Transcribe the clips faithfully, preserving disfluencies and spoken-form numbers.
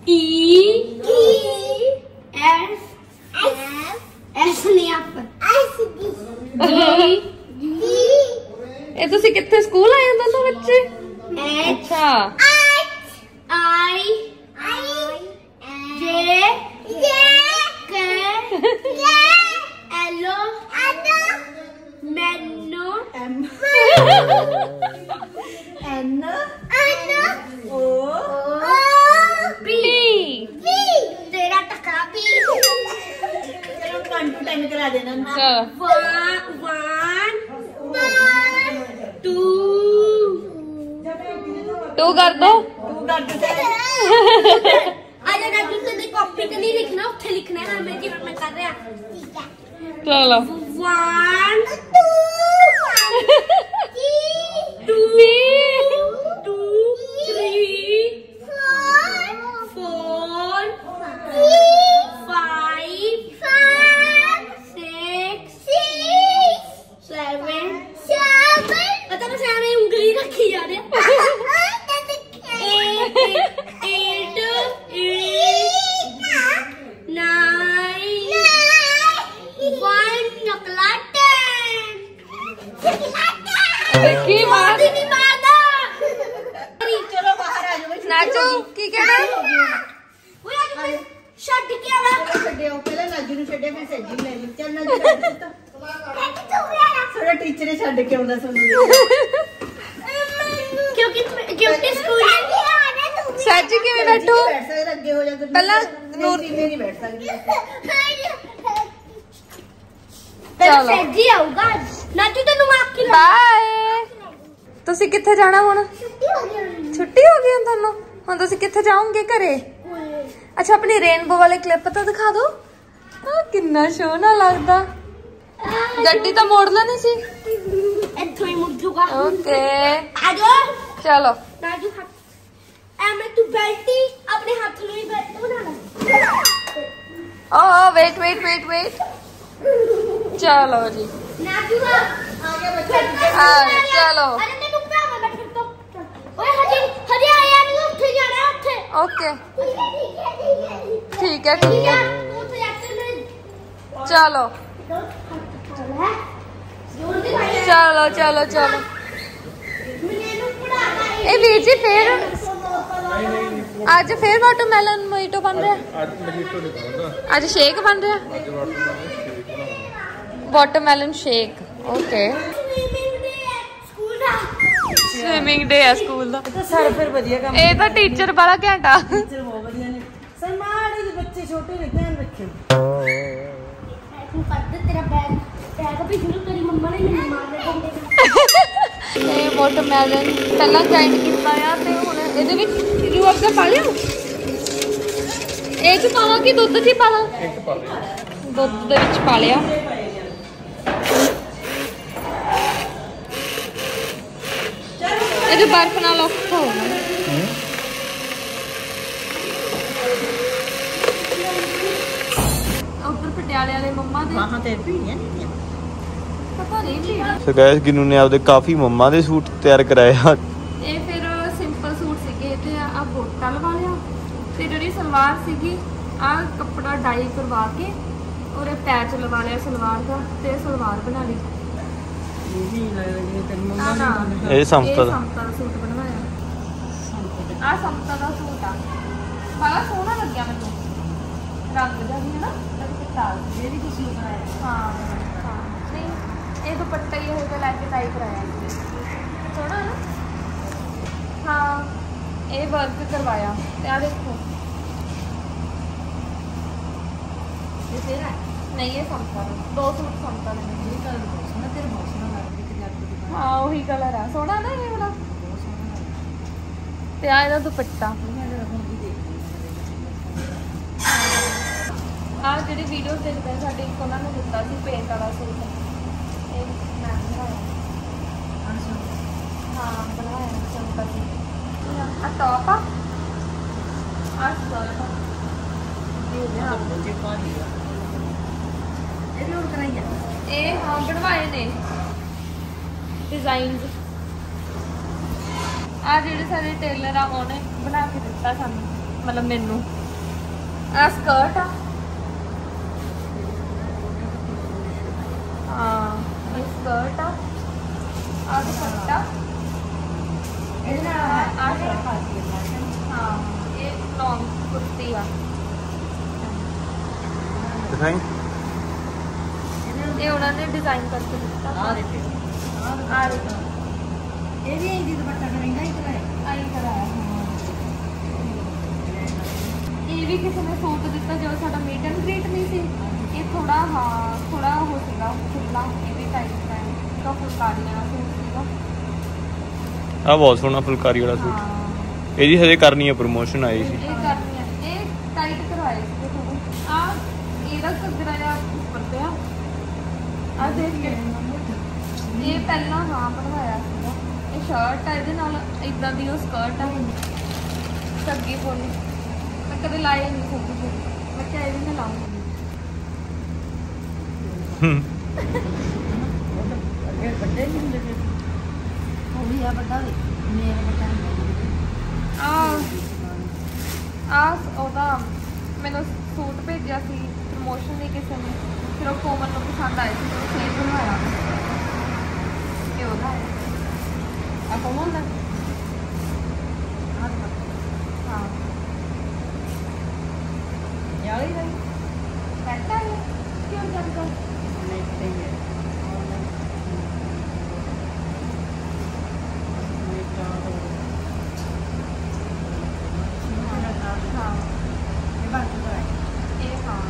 E F F S नहीं आप S D ਇਹ ਤੁਸੀਂ ਕਿੱਥੇ ਸਕੂਲ ਆਏ ਹੋ ਦੋਨੋਂ ਬੱਚੇ? अच्छा I J K L मैनो M N O P तेरा टकरा P चलो वन टू टेन करा देना। वन टू टू कर दो टू कर दो आजा राजू तेरी कॉपी पे नहीं लिखना उठे लिखना है मैं जी मैं कर रहा ठीक है चलो one two two three four five six seven पता मैं सामने उंगली रखी जा रही चलो बाहर आ जाओ नाचो की कहना छड्ड के आवा छड्डियो पहले नाजू ਨੂੰ ਛੱਡੇ ਫਿਰ ਸੱਜੀ ਲੈ ਲਈ ਚੱਲ ਨਾਜੂ ਸਾਡਾ ਟੀਚਰ ਛੱਡ ਕੇ ਆਉਂਦਾ ਸਾਨੂੰ क्योंकि क्योंकि स्कूल सच किवें बैठो बैठ सकदा ਅੱਗੇ ਹੋ ਜਾ ਪਹਿਲਾਂ ਨੂਰ मेरी बैठ सकदी चलो सੱਜੀ ਆਊਗਾ ਨਾਜੂ ਤੈਨੂੰ ਮਾਫ ਕੀ ਬਾਏ। ਤੁਸੀਂ ਕਿੱਥੇ ਜਾਣਾ ਹੁਣ? ਛੁੱਟੀ ਹੋ ਗਈ ਛੁੱਟੀ ਹੋ ਗਈ ਹੁਣ ਤੁਹਾਨੂੰ? ਹੁਣ ਤੁਸੀਂ ਕਿੱਥੇ ਜਾਓਗੇ? ਘਰੇ? अच्छा अपनी रेनबो वाले क्लिप तो दिखा दो। हाँ कितना सोहना लगता। गड्डी तो मोड़ लेनी सी। इत्थों ही मुड़ जूगा। ओके आजो चलो नाजू हाथ एमे तू बेल्टी अपने हाथ में ही बेल्ट बना ले। ओ वेट वेट वेट वेट चलो जी नाजू आगे बच्चे आ चलो अरे मैं नुक्ता में बैठ तो ओए हजी हजी आया नहीं उठे जाना उठे ओके ठीक है ठीक है चलो चलो चलो चलो ए वीर जी फिर आज फिर वाटरमेलन मोहितो बन रहा है। आज शेक बन रहा है watermelon shake. Okay swimming day है स्कूल दा। सर फिर बढ़िया काम ए तो टीचर बड़ा घंटा टीचर बहुत बढ़िया ने सर मारे जो बच्चे छोटे ने ध्यान रखियो तू कर दे तेरा बैग बैग भी शुरू तेरी मम्मा ने नहीं मारने देंगे ਇਹ ਵਾਟਰਮੈਲਨ ਪਹਿਲਾਂ ਗ੍ਰਾਈਂਡ ਕੀਤਾ ਆ ਤੇ ਹੁਣ ਇਹਦੇ ਵਿੱਚ ਰੂ ਅਫਜ਼ਾ ਪਾ ਲਿਓ। ਇਹ ਚ ਪਾਵਾਂ ਕਿ ਦੁੱਧ 'ਚ ਹੀ ਪਾ ਲਾਂ? ਇੱਕ ਪਾ ਲਿਓ ਦੁੱਧ ਦੇ ਵਿੱਚ ਪਾ ਲਿਆ। ਇਹਦੇ ਬਰਫ ਨਾਲ ਔਖਾ ਹੋਣਾ। ਉੱਧਰ ਪਟਿਆਲੇ ਵਾਲੇ ਮੰਮਾ ਦੇ वहां ते पीड़ियां नहीं ਪਤਾ ਨਹੀਂ ਵੀ ਸੋ ਗਾਇਸ ਗਿਨੂ ਨੇ ਆਪਦੇ ਕਾਫੀ ਮੰਮਾ ਦੇ ਸੂਟ ਤਿਆਰ ਕਰਾਏ ਆ। ਇਹ ਫਿਰ ਸਿੰਪਲ ਸੂਟ ਸੀਗੇ ਤੇ ਆ ਗੋਟਾ ਲਵਾ ਲਿਆ ਤੇ ਜਿਹੜੀ ਸਲਵਾਰ ਸੀਗੀ ਆ ਕੱਪੜਾ ਡਾਈ ਕਰਵਾ ਕੇ ਔਰ ਪੈਚ ਲਵਾ ਲਿਆ ਸਲਵਾਰ ਦਾ ਤੇ ਸਲਵਾਰ ਬਣਾ ਲਈ। ये भी लग रही है तेरी ਨਾ मम्मा ਨਾ ਇਹ ਸਮਤਾ ਦਾ ਸਮਤਾ ਦਾ ਸੂਟ ਬਣਵਾਇਆ। ਆ ਸਮਤਾ ਦਾ ਸੂਟ ਆ ਬੜਾ ਸੋਹਣਾ ਲੱਗਿਆ ਮੈਨੂੰ ਰੰਗ ਦਾ ਵੀ ਹੈ ਨਾ ਤਾਲ ये भी किसी को बनाया ਹਾਂ ਹਾਂ ਨਹੀਂ ਇਹ ਦੁਪੱਟਾ ਹੀ ਹੋਏਗਾ ਲੈ ਕੇ ਟਾਈ ਕਰਾਇਆ ਸੋਹਣਾ ਨਾ। ਹਾਂ ਇਹ ਵਰਕ ਕਰਵਾਇਆ ਤੇ ਆ ਦੇਖੋ ये तेरा नहीं ये समता दो सूट समता ने ये कलर बहुत सोना तेरे बहुत सोना लग रहा है कि आपको दिखा हाँ वही कलर है सोहना ना ये वाला बहुत सोना लग रहा ते आ ਇਹਦਾ ਦੁਪੱਟਾ है मैं जरा हम भी देख ਆ ਜਿਹੜੀ ਵੀਡੀਓਜ਼ ਦੇਖਦੇ ਆ ਸਾਡੇ ਇੱਕ ਉਹਨਾਂ ਨੇ ਦਿੱਤਾ ਸੀ ਪੇਂਟ ਵਾਲਾ ਸੂਟ ਇਹ ਮੈਂ ਬਣਾਇਆ ਹਾਂ ਬਣਾਇਆ ਸਿੰਪਲ ਆ ਟੌਪ ਆ ਆ ਸਕਰਟ ये आप मुझे पा दिया ये भी और कराइए ਇਹ ਹਾਂ ਬਣਵਾਏ ਨੇ ਡਿਜ਼ਾਈਨਸ ਆ ਜਿਹੜੇ ਸਾਰੇ ਟੇਲਰ ਆ ਉਹਨੇ ਬਣਾ ਕੇ ਦਿੱਤਾ ਸਾਨੂੰ ਮਤਲਬ ਮੈਨੂੰ आ स्कर्ट आ हाँ ये स्कर्ट आ आ दुपट्टा हाँ ये लॉन्ग कुर्ती आ दिखाई ये उन्होंने डिजाइन करके दिया आ देखिए आ देखिए ये भी यही दुपट्टा करेंगे ही कराए आई कराया ये भी किसी ने सूट दिता जो साडा मीट एंड ग्रीट नहीं सी ये थोड़ा हाँ थोड़ा हो सीगा खुला ये भी टाइप का है तो फुलकारी वाला सूट सीगा आ बहुत सोहना फुलकारी वाला सूट ਇਹਦੀ ਹਜੇ ਕਰਨੀ ਹੈ ਪ੍ਰੋਮੋਸ਼ਨ ਆਈ ਸੀ ਇਹ ਕਰਨੀ ਹੈ ਇਹ ਟਾਈਟ ਕਰਵਾਏ ਸੀ ਥੋੜਾ ਆ ਇਹਦਾ ਘੱਗਰਾ ਜਿਹਾ ਉੱਪਰ ਤੇ ਆ ਆ ਦੇਖ ਕੇ ਇਹ ਪਹਿਲਾਂ ਹਾਂ ਬਣਵਾਇਆ ਸੀਗਾ ਇਹ ਸ਼ਰਟ ਆ ਇਹਦੇ ਨਾਲ ਇਦਾਂ ਦੀ ਉਹ ਸਕਰਟ ਆ ਸੱਗੀ ਪੋਲੀ ਮੈਂ ਕਦੇ ਲਾਈ ਨਹੀਂ ਸੱਗੀ ਪੋਲੀ ਮੈਂ ਕਿਹਾ ਇਹ ਵੀ ਮੈਂ ਲਾਉਂਗੀ ਅੱਗੇ ਵੱਡੇ ਨਹੀਂ ਹੁੰਦੇ ਫਿਰ ਉਹ ਵੀ ਆ ਵੱਡਾ ਵੀ ਮੇਰਾ ਵੱਡਾ ਆ ਆ ਉਹਦਾ ਮੈਨੂੰ ਸੂਟ ਭੇਜਿਆ ਸੀ ਪ੍ਰਮੋਸ਼ਨ ਲਈ ਕਿਸੇ ਨੇ ਫਿਰ ਉਹ ਕੋਮਲ ਨੂੰ ਪਸੰਦ ਆਇਆ ਸੀ ਉਹ ਸੇਮ ਬਣਵਾਇਆ ਇਹ ਉਹਦਾ ਹੈ ਆ ਕੋਮਲ ਦਾ ਹਾਂ ਯਾਰ ਹੀ ਨਹੀਂ ਪੈਂਟ ਆ ਕਿਉਂ ਜਾਂਦਾ ਨਹੀਂ ਨਹੀਂ ਹੈ ਹਾਂ ਇਹ ਬਾਤ ਕਰਾਏ ਇਹ ਹਾਂ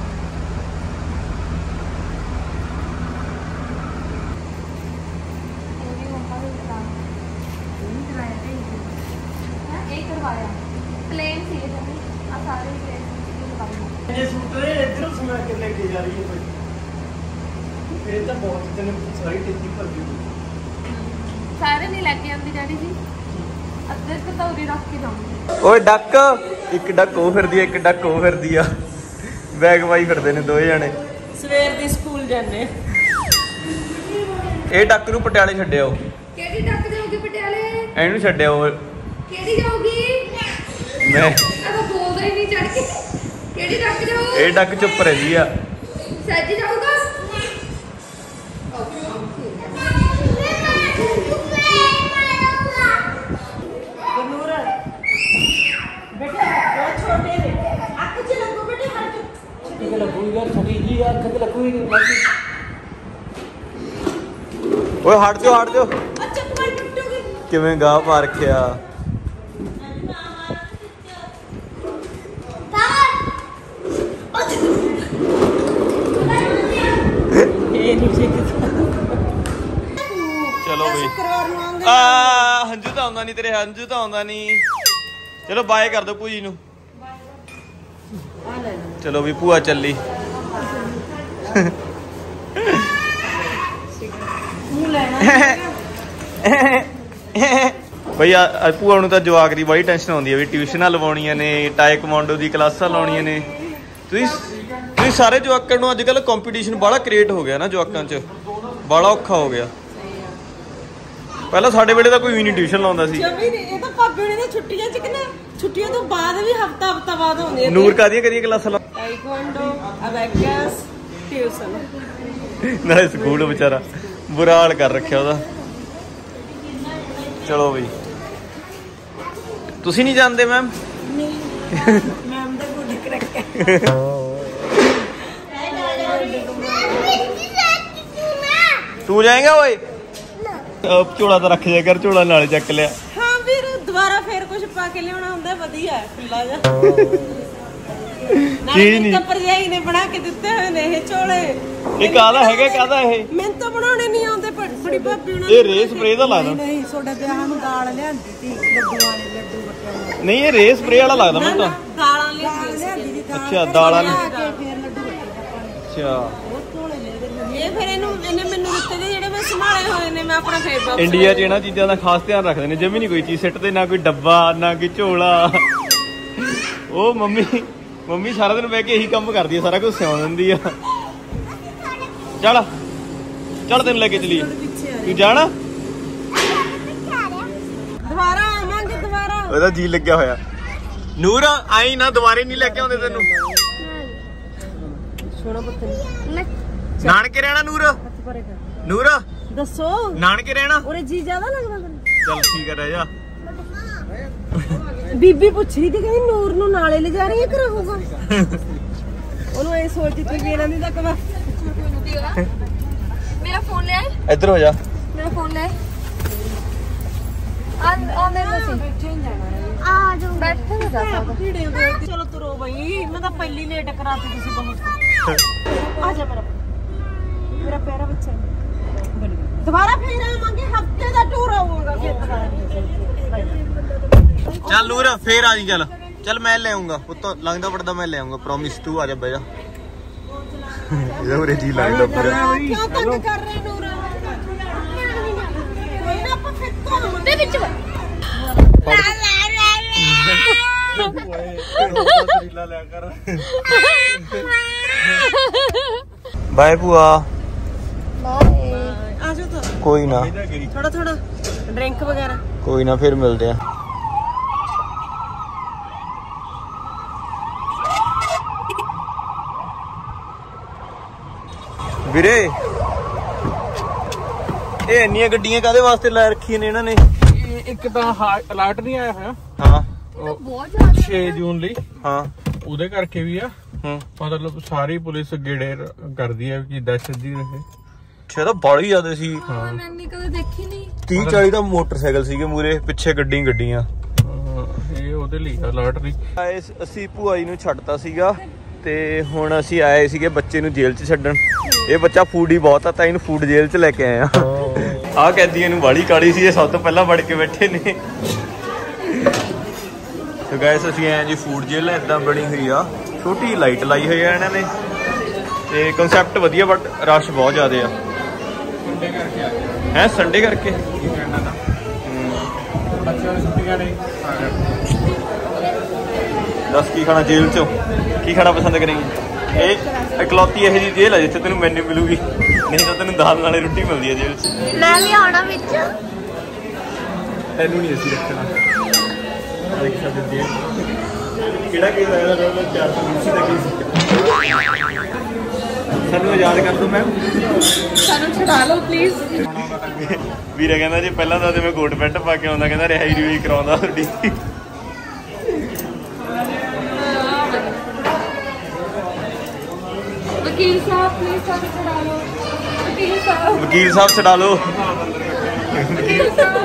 ਇਹ ਵੀ ਮੰਮਾ ਨੇ ਦਿੱਤਾ ਇਹ ਨਹੀਂ ਕਰਾਇਆ ਤੇ ਹੈ ਇਹ ਕਰਵਾਇਆ ਪਲੇਨ ਸੀ ਇਹ ਜਮੀ ਆ ਸਾਰੇ ਪਲੇਨ ਸੀ ਲਗਾਈ ये सूट है इधर सुना के लेके जा रही है भाई ये तो बहुत इतने सारी टिक्की पर गई ਸਾਰੇ ਨਹੀਂ ਲੈ ਕੇ ਆਉਂਦੀ ਡੈਡੀ ਜੀ ਅੱਧੇ ਕਤੌਰੀ ਰੱਖ ਕੇ ਜਾਉਂਗੀ ਓਏ ਡੱਕ ਇੱਕ ਡੱਕ ਉਹ ਫਿਰਦੀ ਆ ਇੱਕ ਡੱਕ ਉਹ ਫਿਰਦੀ ਆ ਬੈਗ ਵਾਈ ਫਿਰਦੇ ਨੇ ਦੋਵੇਂ ਜਣੇ ਸਵੇਰ ਦੀ ਸਕੂਲ ਜਾਂਦੇ ਇਹ ਡੱਕ ਨੂੰ ਪਟਿਆਲੇ ਛੱਡਿਓ ਕਿਹੜੀ ਡੱਕ ਜਾਊਗੀ ਪਟਿਆਲੇ ਇਹਨੂੰ ਛੱਡਿਓ ਕਿਹੜੀ ਜਾਊਗੀ ਮੈਂ ਆ ਤਾਂ ਬੋਲਦਾ ਹੀ ਨਹੀਂ ਚੜ ਕੇ ਕਿਹੜੀ ਡੱਕ ਜਾਊ ਇਹ ਡੱਕ ਚੁੱਪ ਰਹਿੰਦੀ ਆ ਸੱਜ ਜਾਊਗਾ ਗੁਰਨੂਰ ਬੇਟਾ ਬਹੁਤ ਛੋਟੇ ਨੇ ਅੱਖ ਚ ਲੱਗੋ ਬੇਟੇ ਹਰ ਚ ठीक है लगूगी यार छोटी जी यार खत लगूगी नहीं बाकी ਓਏ ਹਟ ਜਾਓ ਹਟ ਜਾਓ ਅੱਛਾ ਕਮਾਈ ਟੁੱਟੂਗੀ ਕਿਵੇਂ ਗਾਹ ਪਾ ਰੱਖਿਆ ਇਹ ਨਹੀਂ ਸਿੱਖਦਾ ਚਲੋ ਬਈ ਸ਼ੁੱਕਰਵਾਰ ਨੂੰ ਆਉਂਗੇ ਆ ਹੰਝੂ ਤਾਂ ਆਉਂਦਾ ਨਹੀਂ ਤੇਰੇ ਹੰਝੂ ਤਾਂ ਆਉਂਦਾ ਨਹੀਂ ਚਲੋ ਬਾਏ ਕਰ ਦੋ ਭੂਜੀ ਨੂੰ ਆ ਲੈ ਲਓ ਚਲੋ ਵੀ ਭੂਆ ਚੱਲੀ ਮੂੰਹ ਲੈਣਾ ਬਈ ਆ ਭੂਆ ਨੂੰ ਤਾਂ ਜਵਾਕ ਦੀ ਬੜੀ ਟੈਨਸ਼ਨ ਆਉਂਦੀ ਹੈ ਵੀ ਟਿਊਸ਼ਨਾਂ ਲਵਾਉਣੀਆਂ ਨੇ ਟਾਈਕਵਾਂਡੋ ਦੀ ਕਲਾਸਾਂ ਲਾਉਣੀਆਂ ਨੇ ਤੁਸੀਂ ਤੁਸੀਂ ਸਾਰੇ ਜਵਾਕਾਂ ਨੂੰ ਅੱਜ ਕੱਲ ਕੰਪੀਟੀਸ਼ਨ ਬੜਾ ਕ੍ਰੀਏਟ ਹੋ ਗਿਆ ਨਾ ਜਵਾਕਾਂ 'ਚ ਬੜਾ ਔਖਾ ਹੋ ਗਿਆ ਪਹਿਲਾਂ ਸਾਡੇ ਵੇਲੇ ਤਾਂ ਕੋਈ ਵੀ ਨਹੀਂ ਟਿਊਸ਼ਨ ਲਾਉਂਦਾ ਸੀ ਜਮੀ ਨਹੀਂ ਇਹ ਤਾਂ ਭਾਬੀ ਨੇ ਛੁੱਟੀਆਂ ਚ ਕਿੰਨਾ ਛੁੱਟੀਆਂ ਤੋਂ ਬਾਅਦ ਵੀ ਹਫਤਾ ਹਫਤਾ ਬਾਅਦ ਹੁੰਦੀਆਂ ਨੂਰ ਕਾਦੀਆਂ ਕਰੀਏ ਕਲਾਸਾਂ ਲਾ ਟਾਈਕਵਾਂਡੋ ਅਬੈਕਸ ਟਿਊਸ਼ਨ ਨਾਲੇ ਸਕੂਲ ਵਿਚਾਰਾ ਬੁਰਾ ਹਾਲ ਕਰ ਰੱਖਿਆ ਉਹਦਾ ਚਲੋ ਬਈ ਤੁਸੀਂ ਨਹੀਂ ਜਾਣਦੇ ਮੈਮ ਨਹੀਂ ਮੈਮ ਦਾ ਗੁੱਡ ਕਰੈਕਟਰ ਤੂੰ ਜਾਏਗਾ ਓਏ ਝੋਲਾ ਤਾਂ ਰੱਖ ਜਾ ਕਰ ਝੋਲਾ ਨਾਲ ਚੱਕ ਲਿਆ ਹਾਂ ਵੀਰ ਦੁਬਾਰਾ ਫੇਰ ਕੁਝ ਪਾ ਕੇ ਲਿਆਉਣਾ ਹੁੰਦਾ ਵਧੀਆ ਖੁੱਲਾ ਜਾ ਚੀਜ਼ ਨਹੀਂ ਤਾਂ ਭਰਜਾਈ ਨੇ ਬਣਾ ਕੇ ਦਿੱਤੇ ਹੋਏ ਨੇ ਇਹ ਝੋਲੇ ਇਹ ਕਾਹਦਾ ਹੈਗਾ ਕਾਹਦਾ ਇਹ ਮੈਨੂੰ ਤਾਂ ਬਣਾਉਣੇ ਨਹੀਂ ਆਉਂਦੇ ਬੜੀ ਭਾਬੀ ਉਹਨਾਂ ਇਹ ਰੇ ਸਪਰੇ ਦਾ ਲੱਗਦਾ ਨਹੀਂ ਤੁਹਾਡੇ ਵਿਆਹ ਨੂੰ ਦਾਲ ਲਿਆਂਦੀ ਸੀ ਲੱਡੂਆਂ ਵਾਲੇ ਲੱਡੂ ਬੱਟੇ ਨਹੀਂ ਇਹ ਰੇ ਸਪਰੇ ਵਾਲਾ ਲੱਗਦਾ ਮੈਨੂੰ ਤਾਂ ਦਾਲਾਂ ਲਿਆਂਦੀ ਸੀ ਅੱਛਾ ਦਾਲਾਂ ਨੇ ਕੇ ਫੇਰ ਲੱਡੂ ਬੱਟੇ ਅੱਛਾ ਇਹ ਫਿਰ ਇਹਨੂੰ ਇਹਨੇ ਮੈਨੂੰ ਦਿੱਤੇ ਨੇ ਜਿਹੜੇ ਮੈਂ ਸੰਭਾਲੇ ਹੋਏ ਨੇ ਮੈਂ ਆਪਣਾ ਫੇਰ ਬਾਕਸ ਇੰਡੀਆ 'ਚ ਇਹਨਾਂ ਚੀਜ਼ਾਂ ਦਾ ਖਾਸ ਧਿਆਨ ਰੱਖਦੇ ਨੇ ਜਮੀ ਨਹੀਂ ਕੋਈ ਚੀਜ਼ ਸਿੱਟਦੇ ਨਾ ਕੋਈ ਡੱਬਾ ਨਾ ਕੋਈ ਝੋਲਾ ਉਹ ਮੰਮੀ ਮੰਮੀ ਸਾਰਾ ਦਿਨ ਬਹਿ ਕੇ ਇਹੀ ਕੰਮ ਕਰਦੀ ਹੈ ਸਾਰਾ ਕੁਝ ਸਿਉਂ ਦਿੰਦੀ ਆ ਚੱਲ ਚੱਲ ਤੈਨੂੰ ਲੈ ਕੇ ਚਲੀਏ ਤੂੰ ਜਾਣਾ ਦੁਬਾਰਾ ਆਵਾਂਗੇ ਦੁਬਾਰਾ ਉਹਦਾ ਜੀ ਲੱਗਿਆ ਹੋਇਆ ਨੂਰ ਆਈ ਨਾ ਦੁਬਾਰੇ ਨਹੀਂ ਲੈ ਕੇ ਆਉਂਦੇ ਤੈਨੂੰ। ਸੋਹਣਾ ਪੁੱਤ ਨਾਨਕੇ ਰਹਿਣਾ ਨੂਰ। ਹੱਥ ਭਰੇ ਕਰ ਨੂਰ ਦੱਸੋ ਨਾਨਕੇ ਰਹਿਣਾ। ਉਰੇ ਜੀ ਜ਼ਿਆਦਾ ਲੱਗਦਾ ਤੈਨੂੰ? ਚੱਲ ਠੀਕ ਹੈ ਰਹਿ ਜਾ। ਬੀਬੀ ਪੁੱਛ ਰਹੀ ਸੀ ਕਹਿੰਦੀ ਨੂਰ ਨੂੰ ਨਾਲੇ ਲੈ ਜਾ ਰਹੀ ਹੈ ਕਿ ਰਹੂਗਾ। ਉਹਨੂੰ ਇਹ ਸੋਚਦੀ ਸੀ ਵੀ ਇਹਨਾਂ ਦੀ ਤਾਂ ਕਵਾ। ਮੇਰਾ ਫੋਨ ਲੈ ਆਏ। ਇੱਧਰ ਹੋ ਜਾ। ਮੇਰਾ ਫੋਨ ਲੈ ਆ ਆ ਮੇਰੇ ਕੋਲ ਬੈਠੇ ਹੀ ਜਾਣਾ ਆ ਜਾਓ ਬੈਠੇ ਨਾ ਜਾ ਸਕਦਾ। ਭੀੜੇ ਹੋ ਗਏ। ਚਲੋ ਤੁਰੋ ਬਈ ਮੈਂ ਤਾਂ ਪਹਿਲੀ ਲੇਟ ਕਰਾਤੀ ਤੁਸੀਂ ਬਹੁਤ। ਆ ਜਾ ਮੇਰਾ ਮੇਰਾ ਪਿਆਰਾ ਬੱਚਾ ਦੁਬਾਰਾ ਫੇਰ ਆਵਾਂਗੇ ਹਫਤੇ ਦਾ ਟੂਰ ਆਊਗਾ ਫਿਰ ਦੁਬਾਰਾ। ਚੱਲ ਨੂਰ ਫੇਰ ਆ ਜੀ। ਚੱਲ ਚੱਲ ਮੈਂ ਲੈ ਆਉਂਗਾ ਪੁੱਤ ਲੰਘਦਾ ਪੜਦਾ ਮੈਂ ਲੈ ਆਉਂਗਾ ਪ੍ਰੋਮਿਸ ਤੂੰ ਆ ਜਾ ਬਹਿ ਜਾ। ਇਹਦਾ ਉਰੇ ਜੀ ਲੱਗਦਾ ਪੂਰਾ। ਕਿਉਂ ਤੰਗ ਕਰ ਰਹੇ ਨੂਰ? ਕੋਈ ਨਾ ਆਪਾਂ ਫਿਰ ਤੋਂ ਦੇ ਵਿੱਚ ਲਿਆ ਕਰ। ਬਾਏ ਭੂਆ। ਆ ਜਾਓ ਤਾਂ ਕੋਈ ਨਾ ਥੋੜਾ ਥੋੜਾ ਡਰਿੰਕ ਵਗੈਰਾ। ਕੋਈ ਨਾ ਫਿਰ ਮਿਲਦੇ ਆ। ਵੀਰੇ ਇਹ ਇੰਨੀਆਂ ਗੱਡੀਆਂ ਕਾਹਦੇ ਵਾਸਤੇ ਲੈ ਰੱਖੀਆਂ ਨੇ ਇਹਨਾਂ ਨੇ? ਇੱਕ ਤਾਂ ਅਲਰਟ ਨਹੀਂ ਆਇਆ ਹੋਇਆ ਹਾਂ ਬਹੁਤ ਜ਼ਿਆਦਾ ਛੇ ਜੂਨ ਲਈ। ਹਾਂ ਉਹਦੇ ਕਰਕੇ ਵੀ ਆ। ਹੂੰ ਮਤਲਬ ਸਾਰੀ ਪੁਲਿਸ ਗੇੜੇ ਕਰਦੀ ਹੈ ਕਿ ਦਹਿਸ਼ਤ ਜੀ ਰਹੇ। ਛੇ ਤਾਂ ਬੜੀ ਜ਼ਿਆਦਾ ਸੀ। ਹਾਂ ਮੈਨੇ ਕਦੇ ਦੇਖੀ ਨਹੀਂ। ਤੀਹ ਚਾਲੀ ਦਾ ਮੋਟਰਸਾਈਕਲ ਸੀਗੇ ਮੂਰੇ ਪਿੱਛੇ ਗੱਡੀ ਗੱਡੀਆਂ। ਇਹ ਉਹਦੇ ਲਈ ਅਲਰਟ ਨਹੀਂ ਆਏ ਅਸੀਂ ਭੂਆ ਜੀ ਨੂੰ ਛੱਡਤਾ ਸੀਗਾ ਤੇ ਹੁਣ ਅਸੀਂ ਆਏ ਸੀਗੇ ਬੱਚੇ ਨੂੰ ਜੇਲ੍ਹ 'ਚ ਛੱਡਣ। ਇਹ ਬੱਚਾ ਫੂਡੀ ਬਹੁਤ ਆ ਤਾਂ ਇਹਨੂੰ ਫੂਡ ਜੇਲ੍ਹ 'ਚ ਲੈ ਕੇ ਆਏ ਆ। ਆਹ ਕੈਦੀਆਂ ਨੂੰ ਬਾੜੀ ਕਾਲੀ ਸੀ ਇਹ ਸਭ ਤੋਂ ਪਹਿਲਾਂ ਵੜ ਕੇ ਬੈਠੇ ਨੇ। ਸੋ ਗਾਇਸ ਅਸੀਂ ਆਏ ਜੀ ਫੂਡ ਜੇਲ੍ਹ ਇਦਾਂ ਬਣੀ ਹੋਈ ਆ। ਛੋਟੀ ਲਾਈਟ ਲਾਈ ਹੋਈ ਆ ਇਹਨਾਂ ਨੇ ਤੇ ਕਨਸੈਪਟ ਵਧੀਆ ਬਟ ਰਸ਼ ਬਹੁਤ ਜ਼ਿਆਦਾ ਆ। ਸੰਡੇ ਕਰਕੇ ਆ ਗਿਆ ਹੈ ਸੰਡੇ ਕਰਕੇ ਇਹਨਾਂ ਦਾ ਬੱਚਿਆਂ ਨੂੰ ਛੁੱਟੀਆਂ ਨੇ। ਦੱਸ ਕੀ ਖਾਣਾ ਜੇਲ੍ਹ 'ਚੋਂ ਕੀ ਖਾਣਾ ਪਸੰਦ ਕਰੇਂਗੀ? ਇਹ ਇਕਲੌਤੀ ਇਹੋ ਜਿਹੀ ਜੇਲ੍ਹ ਹੈ ਜਿੱਥੇ ਤੈਨੂੰ ਮੈਨੂ ਮਿਲੂਗੀ ਨਹੀਂ ਤਾਂ ਤੈਨੂੰ ਦਾਲ ਨਾਲੇ ਰੋਟੀ ਮਿਲਦੀ ਹੈ ਜੇਲ੍ਹ 'ਚ। ਮੈਂ ਵੀ ਆਉਣਾ ਵਿੱਚ। ਤੈਨੂੰ ਨਹੀਂ ਅਸੀਂ ਰੱਖਣਾ। ਦੇਖ ਸਕਦੇ ਕਿਹੜਾ ਕੇਸ ਆਇਆ ਦਾ ਚਾਰ ਸੌ ਵੀਹ ਦਾ ਕੇਸ ਸਾਨੂੰ ਯਾਦ ਕਰ ਦੋ ਮੈਮ। ਸਾਨੂੰ ਛੁਡਾ ਲਓ ਪਲੀਜ਼। ਵੀਰੇ ਕਹਿੰਦਾ ਜੀ ਪਹਿਲਾਂ ਤਾਂ ਤੇ ਮੈਂ ਕੋਟ ਪੈਂਟ ਪਾ ਕੇ ਆਉਂਦਾ ਕਹਿੰਦਾ ਰਿਹਾਈ ਰਿਹਾਈ ਕਰਾਉਂਦਾ ਤੁਹਾਡੀ। ਵਕੀਲ ਸਾਹਿਬ ਪਲੀਜ਼ ਸਾਨੂੰ ਛੁਡਾ ਲਓ। ਵਕੀਲ ਸਾਹਿਬ ਵਕੀਲ ਸਾਹਿਬ ਛਡਾ ਲਓ। ਵਕੀਲ ਸਾਹਿਬ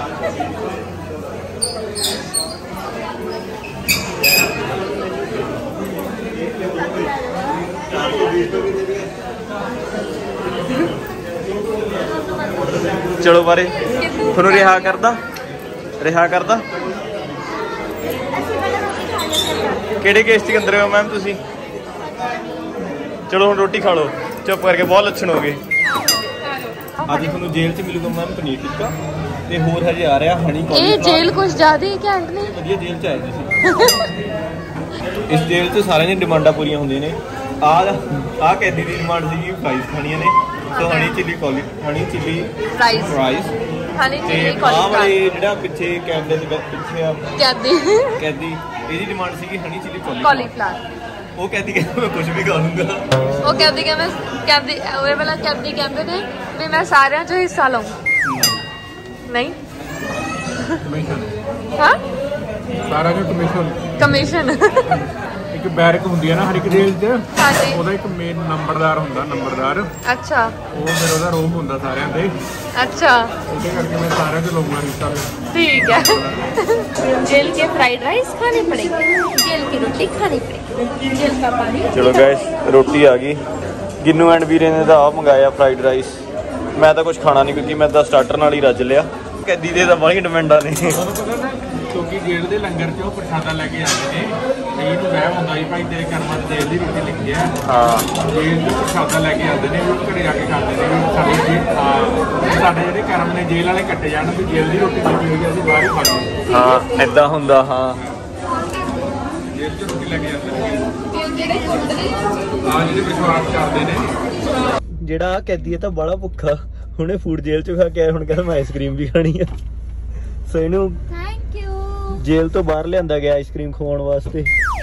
ਚਲੋ ਬਾਰੇ ਤੁਹਾਨੂੰ ਰਿਹਾ ਕਰਦਾ ਰਿਹਾ ਕਰਦਾ ਕਿਹੜੇ ਕੇਸ 'ਚ ਅੰਦਰ ਹੋ ਮੈਮ ਤੁਸੀਂ? ਚਲੋ ਹੁਣ ਰੋਟੀ ਖਾ ਲਓ ਚੁੱਪ ਕਰਕੇ ਬਹੁਤ ਲੱਛਣ ਹੋ ਗਏ। ਅੱਜ ਤੁਹਾਨੂੰ ਜੇਲ੍ਹ 'ਚ ਮਿਲੂਗਾ ਮੈਮ ਪਨੀਰ ਟਿੱਕਾ ਤੇ ਹੋਰ ਹਜੇ ਆ ਰਿਹਾ ਹਣੀ ਇਹ ਕਾਲੀਫਲਾਵਰ। ਜੇਲ੍ਹ ਕੁਝ ਜ਼ਿਆਦਾ ਹੀ ਘੈਂਟ ਨਹੀਂ। ਵਧੀਆ ਜੇਲ੍ਹ 'ਚ ਆਏ ਤੁਸੀਂ। ਇਸ ਜੇਲ੍ਹ 'ਚ ਸਾਰਿਆਂ ਦੀਆਂ ਡਿਮਾਂਡਾਂ ਪੂਰੀਆਂ ਹੁੰਦੀਆਂ ਨੇ। ਆਹ ਆਹ ਕੈਦੀ ਦੀ ਡਿਮਾਂਡ ਸੀਗੀ ਫਰਾਈਜ਼ ਖਾਣੀਆਂ ਨੇ ਸੋ ਹਣੀ ਚਿੱਲੀ ਕਾਲੀ honey chilli fries fries honey ਤੇ ਚਿੱਲੀ ਆਹ ਕਾਲੀਫਲਾਵਰ ਵਾਲੇ ਜਿਹੜਾ ਪਿੱਛੇ ਕੈਮਰੇ ਦੇ ਪਿੱਛੇ ਆ ਕੈਦੀ ਕੈਦੀ ਇਹਦੀ ਡਿਮਾਂਡ ਸੀਗੀ ਹਣੀ ਚਿੱਲੀ ਕਾਲੀਫਲਾਵਰ। ਕਾਲੀਫਲਾਵਰ। ਉਹ ਕੈਦੀ ਕਹਿੰਦਾ ਮੈਂ ਕੁਝ ਵੀ ਖਾ ਲੂੰਗਾ। ਉਹ ਕਹਿੰਦੀ ਕਿ ਮੈਂ ਕਹਿੰਦੀ ਉਹ ਵਾਲਾ ਕਹਿੰਦੀ ਕਹਿੰਦੇ ਨੇ ਵੀ ਮੈਂ ਸਾਰਿਆਂ 'ਚੋਂ ਹਿੱਸਾ ਲਵਾਂ। ਨਹੀਂ ਕਮਿਸ਼ਨ ਹਾਂ ਸਾਰਾ ਜੋ ਕਮਿਸ਼ਨ ਕਮਿਸ਼ਨ। ਇੱਕ ਬੈਰਕ ਹੁੰਦੀ ਹੈ ਨਾ ਹਰ ਇੱਕ ਜੇਲ੍ਹ 'ਚ। ਹਾਂਜੀ ਉਹਦਾ ਇੱਕ ਮੇਨ ਨੰਬਰਦਾਰ ਹੁੰਦਾ ਨੰਬਰਦਾਰ ਅੱਛਾ ਉਹ ਫਿਰ ਉਹਦਾ ਰੂਮ ਹੁੰਦਾ ਸਾਰਿਆਂ ਦੇ। अच्छा ਉਹਦੇ ਕਰਕੇ ਮੈਂ ਸਾਰਿਆਂ ਦੇ ਲਊਂਗਾ ਹਿੱਸਾ। ठीक है। जेल के फ्राइड राइस खाने पड़ेंगे, जेल की रोटी खानी पड़ेगी, जेल का पानी। ਚਲੋ ਗਾਇਸ ਰੋਟੀ ਆ ਗਈ। ਗਿੰਨੂ ਐਂਡ ਵੀਰੇ ਨੇ ਤਾਂ ਆ ਮੰਗਾਇਆ ਫਰਾਈਡ ਰਾਈਸ। ਮੈਂ ਤਾਂ ਕੁਝ ਖਾਣਾ ਨਹੀਂ ਕਿਉਂਕਿ ਮੈਂ ਤਾਂ ਸਟਾਰਟਰ ਨਾਲ ਹੀ ਰੱਜ ਲਿਆ। ਕੈਦੀ ਦੇ ਤਾਂ ਬੜੀਆਂ ਡਿਮਾਂਡਾਂ ਨੇ। ਤੁਹਾਨੂੰ ਪਤਾ ਨਾ ਕਿਉਂਕਿ ਜੇਲ੍ਹ ਦੇ ਲੰਗਰ 'ਚ ਉਹ ਪ੍ਰਸ਼ਾਦਾ ਲੈ ਕੇ ਜਾਂਦੇ ਨੇ। ਇਹ ਨੂੰ ਵਹਿਮ ਹੁੰਦਾ ਸੀ ਭਾਈ ਤੇਰੇ ਕਰਮਾਂ 'ਚ ਜੇਲ੍ਹ ਦੀ ਰੋਟੀ ਲਿਖੀ ਆ। ਹਾਂ ਜੇਲ੍ਹ 'ਚ ਪ੍ਰਸ਼ਾਦਾ ਲੈ ਕੇ ਆਉਂਦੇ ਨੇ ਉਹ ਘਰੇ ਜਾ ਕੇ ਖਾਂਦੇ ਨੇ ਵੀ ਸਾਡੇ ਜੇ ਸਾਡੇ ਜਿਹੜੇ ਕਰਮ ਨੇ ਜੇਲ੍ਹ ਵਾਲੇ ਕੱਟੇ ਜਾਣ ਵੀ ਜੇਲ੍ਹ ਦੀ ਰੋਟੀ ਲੱਗੀ ਹੋਈ ਅਸੀਂ ਬਾਹਰ ਹੀ ਖਾ ਲਈਏ। ਹਾਂ ਏਦਾਂ ਹੁੰਦਾ। ਹਾਂ ਜੇਲ੍ਹ 'ਚ ਰੋਟੀ ਲੈ ਕੇ ਜਾਂਦੇ ਨੇ ਆ ਜਿਹੜੇ ਵਿਸ਼ਵਾਸ ਕਰਦੇ ਨੇ। ਜਿਹੜਾ ਕੈਦੀ ਹੈ ਤਾਂ ਬੜਾ ਭੁੱਖਾ ਹੁਣੇ ਫੂਡ ਜੇਲ੍ਹ 'ਚ ਖਾ ਕੇ ਆਇਆ ਹੁਣ ਕਹਿੰਦਾ ਮੈਂ ਆਈਸਕ੍ਰੀਮ ਵੀ ਖਾਣੀ ਆ। ਸੋ ਇਹਨੂੰ ਥੈਂਕ ਯੂ। ਜੇਲ੍ਹ ਤੋਂ ਬਾਹਰ ਲਿਆਂਦਾ ਗਿਆ ਆਈਸਕ੍ਰੀਮ ਖਵਾਉਣ ਵਾਸਤੇ।